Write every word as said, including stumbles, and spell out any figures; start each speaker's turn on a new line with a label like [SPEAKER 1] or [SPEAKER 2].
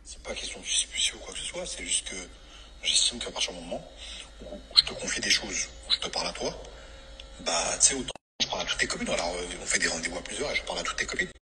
[SPEAKER 1] C'est pas question de suspicion ou quoi que ce soit, c'est juste que j'estime qu'à partir du moment où je te confie des choses, où je te parle à toi, bah, tu sais, autant je parle à toutes tes copines. Alors, euh, on fait des rendez-vous à plusieurs et je parle à toutes tes copines.